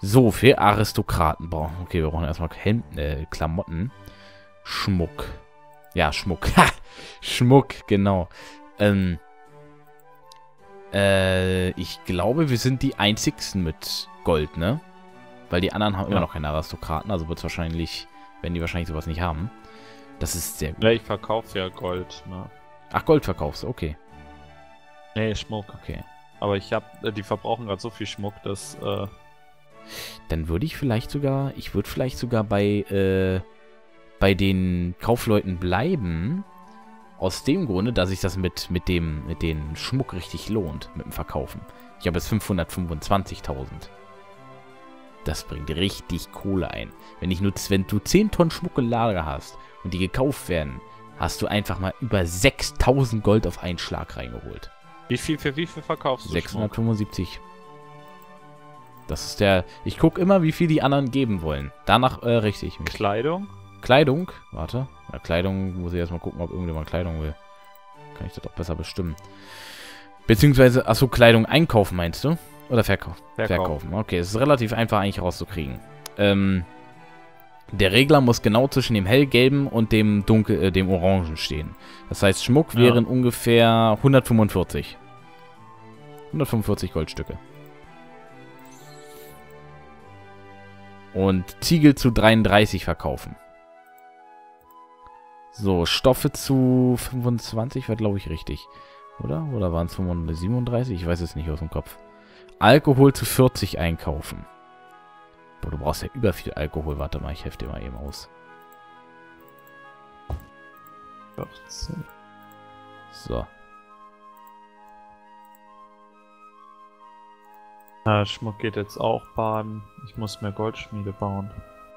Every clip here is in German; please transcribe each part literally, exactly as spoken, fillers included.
So, für Aristokraten brauchen. Okay, wir brauchen erstmal Hemden, äh, Klamotten. Schmuck. Ja, Schmuck. Ha! Schmuck, genau. Ähm. Äh, ich glaube, wir sind die einzigsten mit Gold, ne? Weil die anderen haben Ja. immer noch keine Aristokraten, also wird es wahrscheinlich, werden die wahrscheinlich sowas nicht haben. Das ist sehr gut. Ja, ich verkaufe ja Gold, ne? Ach, Gold verkaufst du, okay. Nee, Schmuck. Okay. Aber ich hab, äh, die verbrauchen gerade so viel Schmuck, dass, äh... Dann würde ich vielleicht sogar, ich würde vielleicht sogar bei, äh, bei den Kaufleuten bleiben. Aus dem Grunde, dass sich das mit, mit dem, mit dem Schmuck richtig lohnt, mit dem Verkaufen. Ich habe jetzt fünfhundertfünfundzwanzigtausend. Das bringt richtig Kohle ein. Wenn ich nur, wenn du zehn Tonnen Schmuck im Lager hast und die gekauft werden, hast du einfach mal über sechstausend Gold auf einen Schlag reingeholt. Wie viel für wie viel verkaufst du Schmuck? sechshundertfünfundsiebzig. Das ist der... Ich gucke immer, wie viel die anderen geben wollen. Danach äh, richte ich mich. Kleidung? Kleidung? Warte. Ja, Kleidung muss ich erstmal gucken, ob irgendjemand Kleidung will. Kann ich das doch besser bestimmen. Beziehungsweise, achso, Kleidung einkaufen meinst du? Oder verkaufen? Verkaufen. Verkaufen. Okay, es ist relativ einfach eigentlich rauszukriegen. Ähm, der Regler muss genau zwischen dem hellgelben und dem dunkel, äh, dem orangen stehen. Das heißt, Schmuck Ja. wären ungefähr hundertfünfundvierzig. hundertfünfundvierzig Goldstücke. Und Ziegel zu dreiunddreißig verkaufen. So, Stoffe zu fünfundzwanzig war, glaube ich, richtig. Oder? Oder waren es siebenunddreißig? Ich weiß es nicht aus dem Kopf. Alkohol zu vierzig einkaufen. Boah, du brauchst ja über viel Alkohol. Warte mal, ich helfe dir mal eben aus. vierzehn. So. Ja, Schmuck geht jetzt auch baden. Ich muss mehr Goldschmiede bauen.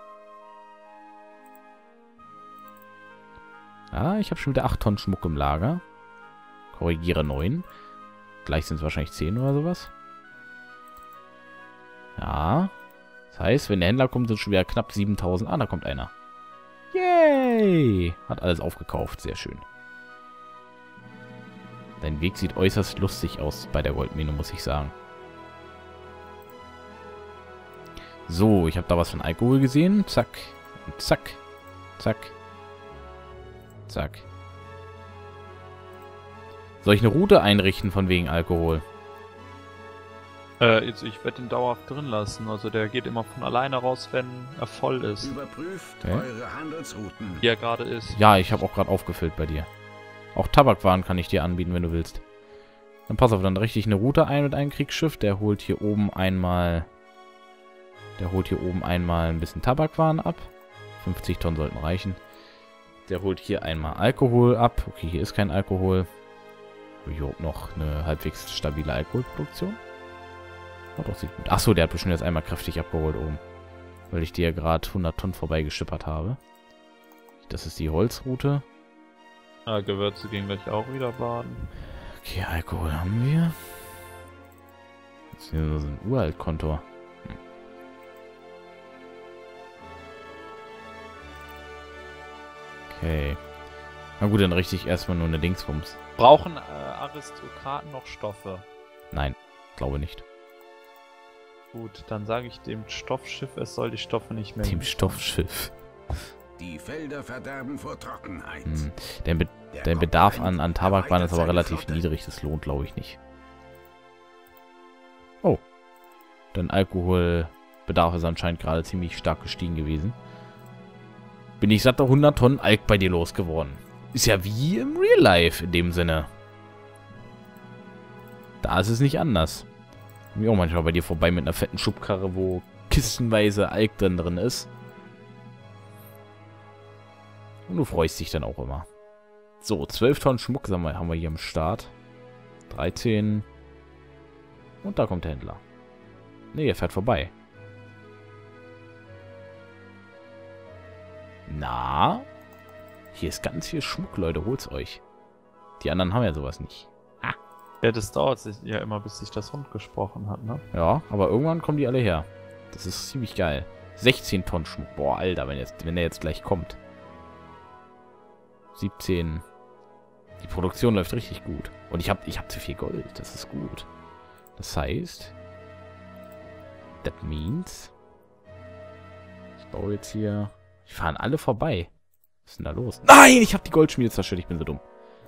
Ah, ich habe schon wieder acht Tonnen Schmuck im Lager. Korrigiere neun. Gleich sind es wahrscheinlich zehn oder sowas. Ja. Das heißt, wenn der Händler kommt, sind schon wieder knapp siebentausend. Ah, da kommt einer. Yay! Hat alles aufgekauft. Sehr schön. Dein Weg sieht äußerst lustig aus bei der Goldmine, muss ich sagen. So, ich habe da was von Alkohol gesehen. Zack. Und zack. Zack. Zack. Soll ich eine Route einrichten von wegen Alkohol? Äh, jetzt, ich werde den dauerhaft drin lassen. Also der geht immer von alleine raus, wenn er voll ist. Überprüft Okay. eure Handelsrouten. Wie er gerade ist. Ja, ich habe auch gerade aufgefüllt bei dir. Auch Tabakwaren kann ich dir anbieten, wenn du willst. Dann pass auf, dann richte ich eine Route ein mit einem Kriegsschiff. Der holt hier oben einmal... Der holt hier oben einmal ein bisschen Tabakwaren ab. fünfzig Tonnen sollten reichen. Der holt hier einmal Alkohol ab. Okay, hier ist kein Alkohol. Hier oben noch eine halbwegs stabile Alkoholproduktion. Oh, doch, sieht gut. Achso, der hat bestimmt jetzt einmal kräftig abgeholt oben. Weil ich dir ja gerade hundert Tonnen vorbeigeschippert habe. Das ist die Holzroute. Ja, Gewürze gehen gleich auch wieder baden. Okay, Alkohol haben wir. Das ist hier nur so ein Uralt-Kontor. Hm. Okay. Na gut, dann richte ich erstmal nur eine Dingsbums. Brauchen äh, Aristokraten noch Stoffe? Nein, glaube nicht. Gut, dann sage ich dem Stoffschiff, es soll die Stoffe nicht mehr... Dem liefern. Stoffschiff. Die Felder verderben vor Trockenheit. Hm. Der, Be Der der Bedarf an, Konkurrent an Tabakwaren ist aber erweitert relativ seine niedrig. Das lohnt, glaube ich, nicht. Oh. Dein Alkoholbedarf ist anscheinend gerade ziemlich stark gestiegen gewesen. Bin ich satte hundert Tonnen Alk bei dir losgeworden. Ist ja wie im Real Life in dem Sinne. Da ist es nicht anders. Komm ich auch manchmal bei dir vorbei mit einer fetten Schubkarre, wo kistenweise Alk drin, drin ist. Und du freust dich dann auch immer. So, zwölf Tonnen Schmuck haben wir, haben wir hier am Start. dreizehn. Und da kommt der Händler. Ne, er fährt vorbei. Na? Hier ist ganz viel Schmuck, Leute. Holt's euch. Die anderen haben ja sowas nicht. Ja, das dauert sich ja immer, bis sich das Hund gesprochen hat, ne? Ja, aber irgendwann kommen die alle her. Das ist ziemlich geil. sechzehn Tonnen Schmuck. Boah, Alter, wenn, jetzt, wenn der jetzt gleich kommt. siebzehn. Die Produktion läuft richtig gut. Und ich habe ich hab zu viel Gold. Das ist gut. Das heißt... That means... Ich baue jetzt hier... Die fahren alle vorbei. Was ist denn da los? Nein, ich habe die Goldschmiede zerstört. Ich bin so dumm.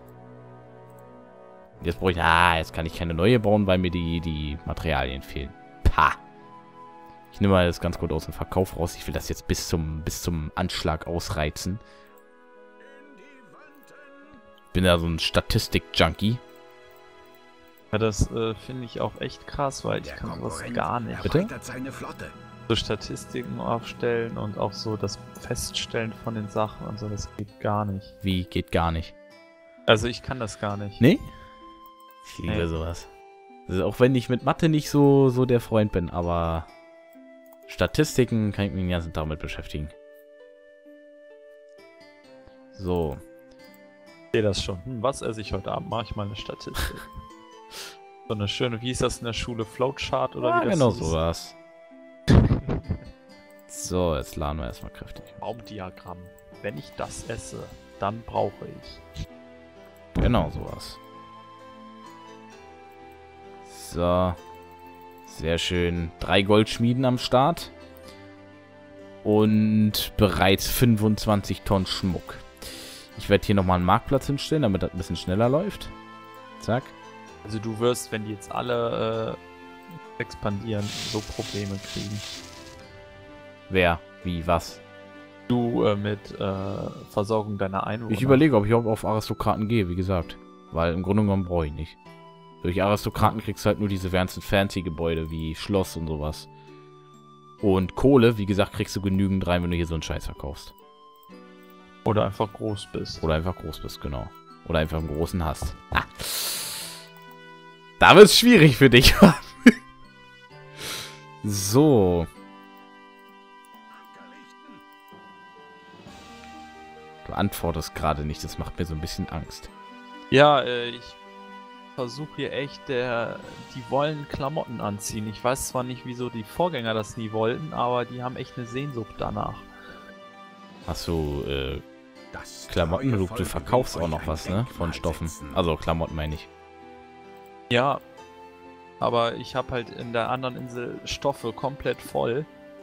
Jetzt brauche ich... Ah, jetzt kann ich keine neue bauen, weil mir die, die Materialien fehlen. Pah. Ich nehme mal das ganz gut aus dem Verkauf raus. Ich will das jetzt bis zum, bis zum Anschlag ausreizen. Bin da so ein Statistik-Junkie. Ja, das äh, finde ich auch echt krass, weil ich kann sowas gar nicht. Bitte? Seine Flotte. So Statistiken aufstellen und auch so das Feststellen von den Sachen und so, das geht gar nicht. Wie? Geht gar nicht. Also ich kann das gar nicht. Nee? Ich liebe Nee. sowas. Also auch wenn ich mit Mathe nicht so, so der Freund bin, aber Statistiken kann ich mich den ganzen Tag mit beschäftigen. So. Ich sehe das schon. Hm, was esse ich heute Abend? Mache ich mal eine Statistik. So eine schöne, wie hieß das in der Schule? Flowchart oder Ja, wie das genau hieß? sowas. So, jetzt laden wir erstmal kräftig. Baumdiagramm. Wenn ich das esse, dann brauche ich. Genau sowas. So. Sehr schön. Drei Goldschmieden am Start. Und bereits fünfundzwanzig Tonnen Schmuck. Ich werde hier nochmal einen Marktplatz hinstellen, damit das ein bisschen schneller läuft. Zack. Also du wirst, wenn die jetzt alle äh, expandieren, so Probleme kriegen. Wer? Wie? Was? Du äh, mit äh, Versorgung deiner Einwohner. Ich überlege, ob ich auch auf Aristokraten gehe, wie gesagt. Weil im Grunde genommen brauche ich nicht. Durch Aristokraten kriegst du halt nur diese ganzen Fancy-Gebäude wie Schloss und sowas. Und Kohle, wie gesagt, kriegst du genügend rein, wenn du hier so einen Scheiß verkaufst. Oder einfach groß bist. Oder einfach groß bist, genau. Oder einfach einen großen hast. Ah. Da wird's schwierig für dich. So. Du antwortest gerade nicht, das macht mir so ein bisschen Angst. Ja, äh, ich versuche hier echt, der, die wollen Klamotten anziehen. Ich weiß zwar nicht, wieso die Vorgänger das nie wollten, aber die haben echt eine Sehnsucht danach. Hast du, äh, Das Klamotten? treue Du, Volk du verkaufst will auch euch noch ein was, ne? Denkmal Von Stoffen. setzen. Also Klamotten meine ich. Ja, aber ich habe halt in der anderen Insel Stoffe komplett voll.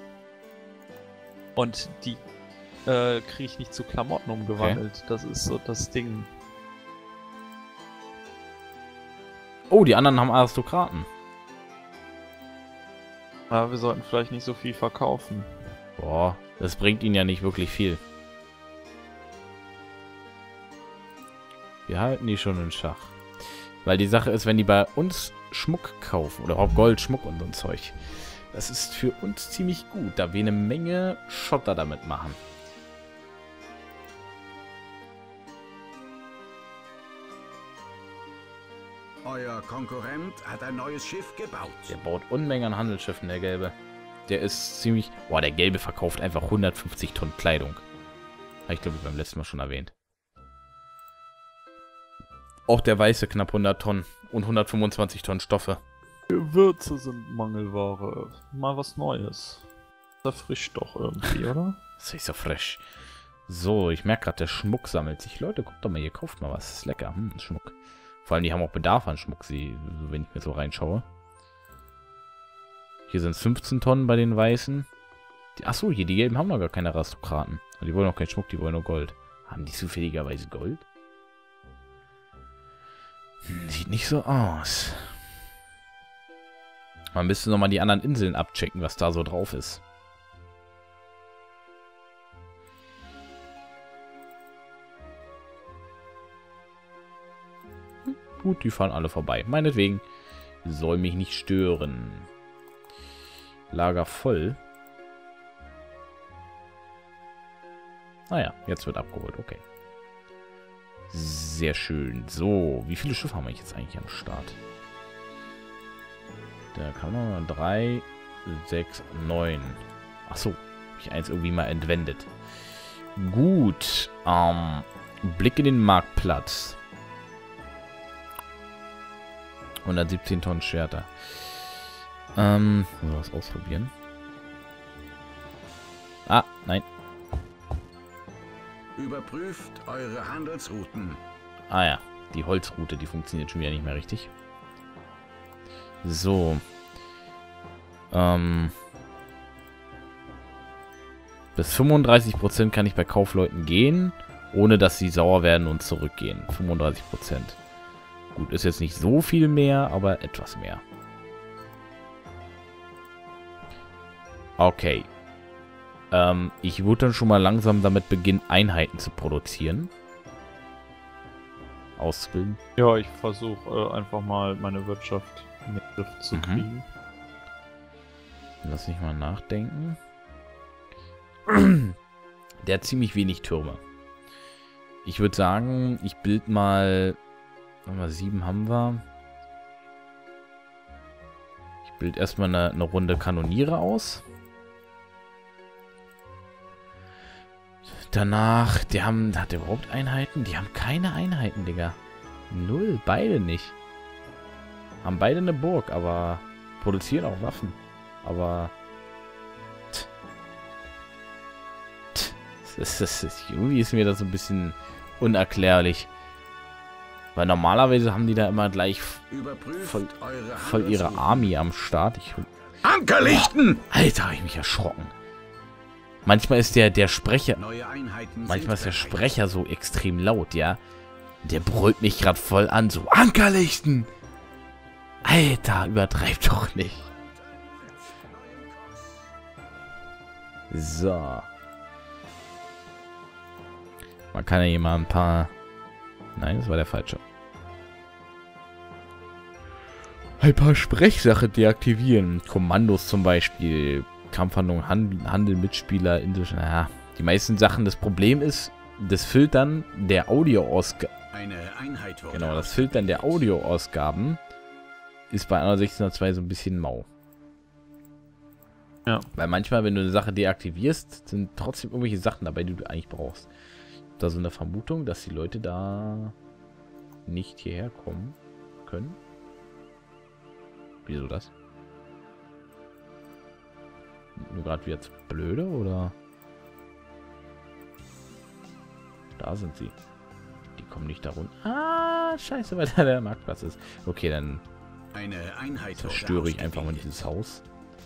Und die äh, kriege ich nicht zu Klamotten umgewandelt. Das ist so das Ding. Oh, die anderen haben Aristokraten. Aber wir sollten vielleicht nicht so viel verkaufen. Boah, das bringt ihnen ja nicht wirklich viel. Wir halten die schon in Schach. Weil die Sache ist, wenn die bei uns Schmuck kaufen, oder auch Gold, Schmuck und so ein Zeug, das ist für uns ziemlich gut, da wir eine Menge Schotter damit machen. Euer Konkurrent hat ein neues Schiff gebaut. Der baut Unmengen an Handelsschiffen, der Gelbe. Der ist ziemlich... Boah, der Gelbe verkauft einfach hundertfünfzig Tonnen Kleidung. Habe ich, glaube ich, beim letzten Mal schon erwähnt. Auch der Weiße knapp hundert Tonnen und hundertfünfundzwanzig Tonnen Stoffe. Gewürze sind Mangelware. Mal was Neues. Das erfrischt doch irgendwie, oder? Das ist so frisch. So, ich merke gerade, der Schmuck sammelt sich. Leute, guckt doch mal, ihr kauft mal was. Das ist lecker. Hm, Schmuck. Vor allem, die haben auch Bedarf an Schmuck, sie, wenn ich mir so reinschaue. Hier sind es fünfzehn Tonnen bei den Weißen. Die, achso, hier, die Gelben haben noch gar keine Aristokraten. Die wollen auch keinen Schmuck, die wollen nur Gold. Haben die zufälligerweise Gold? Hm, sieht nicht so aus. Man müsste nochmal die anderen Inseln abchecken, was da so drauf ist. Hm, gut, die fahren alle vorbei. Meinetwegen. Soll mich nicht stören. Lager voll. Naja, jetzt wird abgeholt. Okay. Sehr schön. So, wie viele Schiffe haben wir jetzt eigentlich am Start? Da kann man drei, sechs, neun. Achso, habe ich eins irgendwie mal entwendet. Gut. Ähm, Blick in den Marktplatz. hundertsiebzehn Tonnen Schwerter. Ähm, muss was ausprobieren. Ah, nein. Überprüft eure Handelsrouten. Ah ja, die Holzroute, die funktioniert schon wieder nicht mehr richtig. So. Ähm. Bis fünfunddreißig Prozent kann ich bei Kaufleuten gehen, ohne dass sie sauer werden und zurückgehen. fünfunddreißig Prozent. Gut, ist jetzt nicht so viel mehr, aber etwas mehr. Okay. Ähm, ich würde dann schon mal langsam damit beginnen, Einheiten zu produzieren. Auszubilden. Ja, ich versuche äh, einfach mal meine Wirtschaft in den Griff zu Mhm. kriegen. Lass mich mal nachdenken. Der hat ziemlich wenig Türme. Ich würde sagen, ich bild mal... Mal sieben haben wir. Ich bild erstmal eine, eine Runde Kanoniere aus. Danach, die haben... Hat der überhaupt Einheiten? Die haben keine Einheiten, Digga. Null, beide nicht. Haben beide eine Burg, aber produzieren auch Waffen. Aber... Tch. Tch. Das, das, das, irgendwie ist mir das so ein bisschen unerklärlich. Weil normalerweise haben die da immer gleich voll, voll ihre Army am Start. Ich, Anker lichten! Alter, habe ich mich erschrocken. Manchmal ist der, der Sprecher... Neue Einheiten Manchmal ist sind der bereit. Sprecher so extrem laut, ja. Der brüllt mich gerade voll an, so Anker lichten! Alter, übertreib doch nicht. So. Man kann ja hier mal ein paar... Nein, das war der falsche. Ein paar Sprechsachen deaktivieren. Kommandos zum Beispiel. Kampfhandlung, Handel, Handel Mitspieler, Indisch. Naja, die meisten Sachen. Das Problem ist, das Filtern der Audioausgaben. Eine Einheit wurde Genau, das Filtern der Audioausgaben ist bei einer sechzehn null zwei so ein bisschen mau. Ja. Weil manchmal, wenn du eine Sache deaktivierst, sind trotzdem irgendwelche Sachen dabei, die du eigentlich brauchst. Da so eine Vermutung, dass die Leute da nicht hierher kommen können. Wieso das? Nur gerade jetzt blöde, oder? Da sind sie. Die kommen nicht da runter. Ah, scheiße, weil da der Marktplatz ist. Okay, dann Eine Einheit wurde zerstöre ich einfach mal ausgebildet. dieses Haus.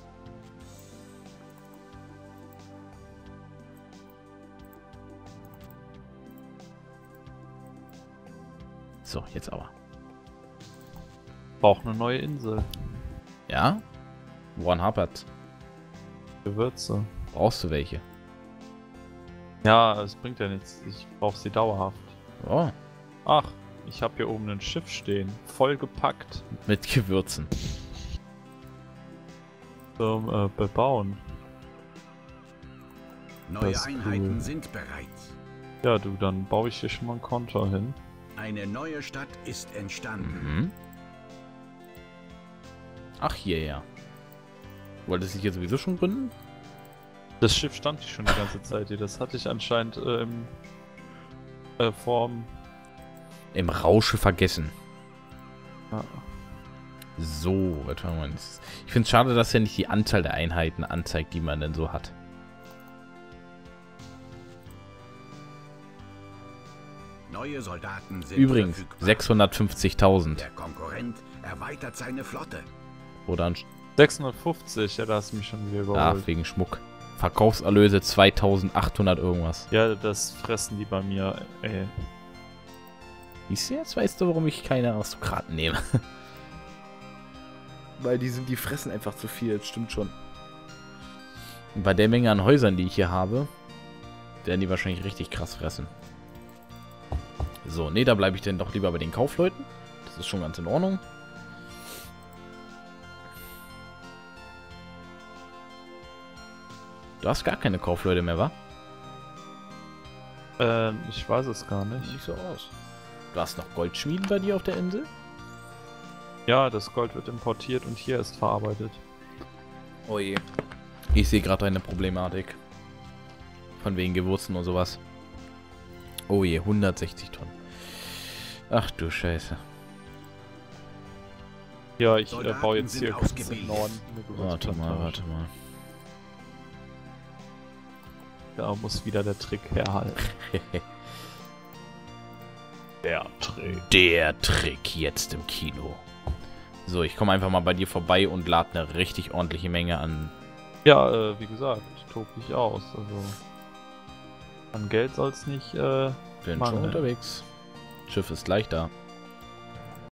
So, jetzt aber. Braucht eine neue Insel. Ja? Woran hapert? Gewürze. Brauchst du welche? Ja, es bringt ja nichts. Ich brauche sie dauerhaft. Oh, Ach, ich habe hier oben ein Schiff stehen. Vollgepackt mit Gewürzen. zum äh, Bebauen. Neue Das ist Einheiten cool. sind bereit. Ja, du, dann baue ich hier schon mal einen Konter hin. Eine neue Stadt ist entstanden. Mhm. Ach, hierher. Wolltest du dich jetzt sowieso schon gründen? Das Schiff stand hier schon die ganze Zeit hier. Das hatte ich anscheinend äh, im äh, Form. Im Rausche vergessen. Ja. So, was haben wir jetzt? Ich finde es schade, dass er nicht die Anzahl der Einheiten anzeigt, die man denn so hat. Neue Soldaten sind Übrigens, verfügbar. sechshundertfünfzigtausend. Der Konkurrent erweitert seine Flotte. Oder ein... sechshundertfünfzig, ja, da hast du mich schon wieder Ach, überholt. wegen Schmuck. Verkaufserlöse zweitausendachthundert irgendwas. Ja, das fressen die bei mir, ey. Siehst du, jetzt weißt du, warum ich keine Aristokraten nehme. Weil die sind, die fressen einfach zu viel, das stimmt schon. Und bei der Menge an Häusern, die ich hier habe, werden die wahrscheinlich richtig krass fressen. So, nee, da bleibe ich dann doch lieber bei den Kaufleuten. Das ist schon ganz in Ordnung. Du hast gar keine Kaufleute mehr, wa? Ähm, ich weiß es gar nicht. Sieht so aus. Du hast noch Goldschmieden bei dir auf der Insel? Ja, das Gold wird importiert und hier ist verarbeitet. Oh je. Ich sehe gerade eine Problematik. Von wegen Gewürzen und sowas. Oh je, hundertsechzig Tonnen. Ach du Scheiße. Ja, ich äh, Soldaten baue jetzt sind hier ganz im ausgebildet. Norden eine Warte mal, Gewürzplantage. warte mal. Da muss wieder der Trick herhalten. Der Trick. Der Trick jetzt im Kino. So, ich komme einfach mal bei dir vorbei und lade eine richtig ordentliche Menge an Ja, äh, wie gesagt, tob dich aus. Also an Geld soll es nicht äh, Bin schon mangeln. unterwegs. Schiff ist gleich da.